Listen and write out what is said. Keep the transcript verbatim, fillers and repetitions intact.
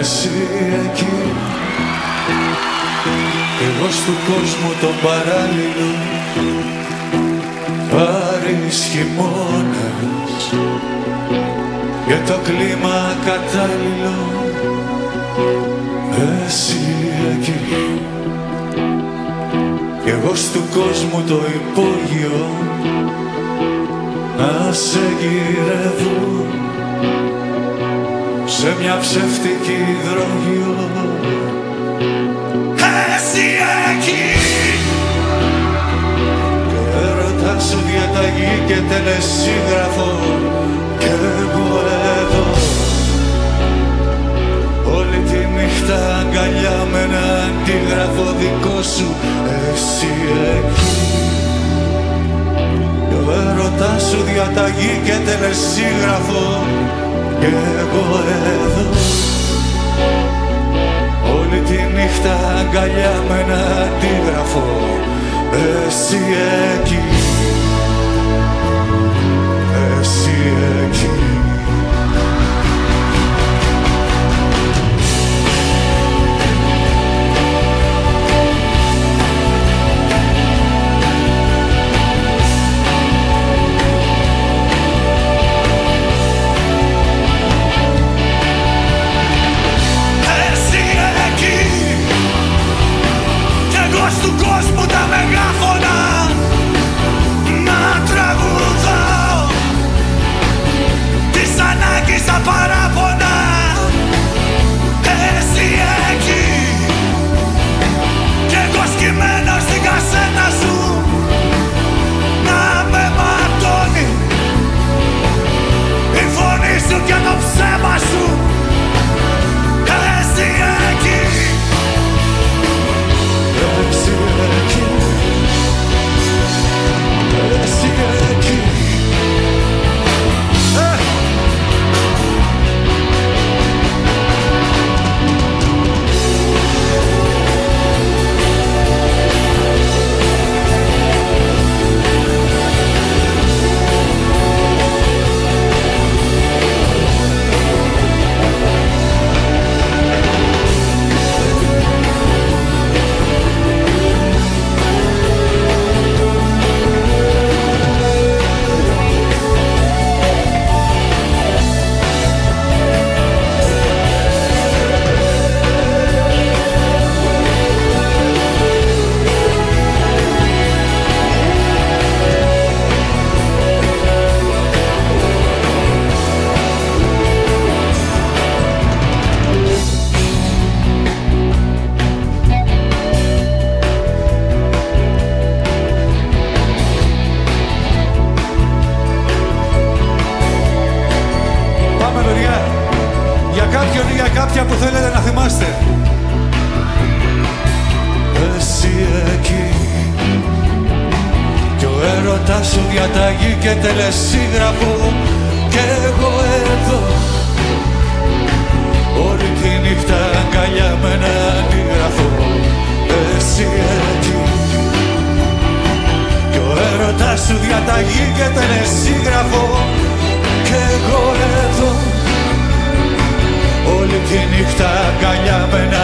εσύ εκεί, εγώ στου κόσμου τον παράλληλο, Πάρεις χειμώνας και το κλίμα κατάλληλο, εσύ εκεί, κι εγώ στου κόσμου το υπόγειο, να σε γυρεύω σε μια ψεύτικη υδρόγειο, εσύ εκεί, κι ο έρωτας σου διαταγή και τελεσίγραφο, κι εγώ εδώ όλη τη νύχτα αγκαλιά με ένα αντίγραφο δικό σου, εσύ εκεί, κι ο έρωτας σου διαταγή και τελεσίγραφο, κι εγώ εδώ όλη τη νύχτα αγκαλιά με ένα αντίγραφο, εσύ εκεί, εσύ εκεί. Κάποια που θέλετε να θυμάστε. Εσύ εκεί, κι ο έρωτας σου διαταγή και τελεσίγραφο, κι εγώ εδώ όλη τη νύχτα αγκαλιά με ένα αντίγραφο, εσύ εκεί, κι ο έρωτας σου διαταγή και τελεσίγραφο, κι εγώ εδώ όλη τη νύχτα αγκαλιά με ένα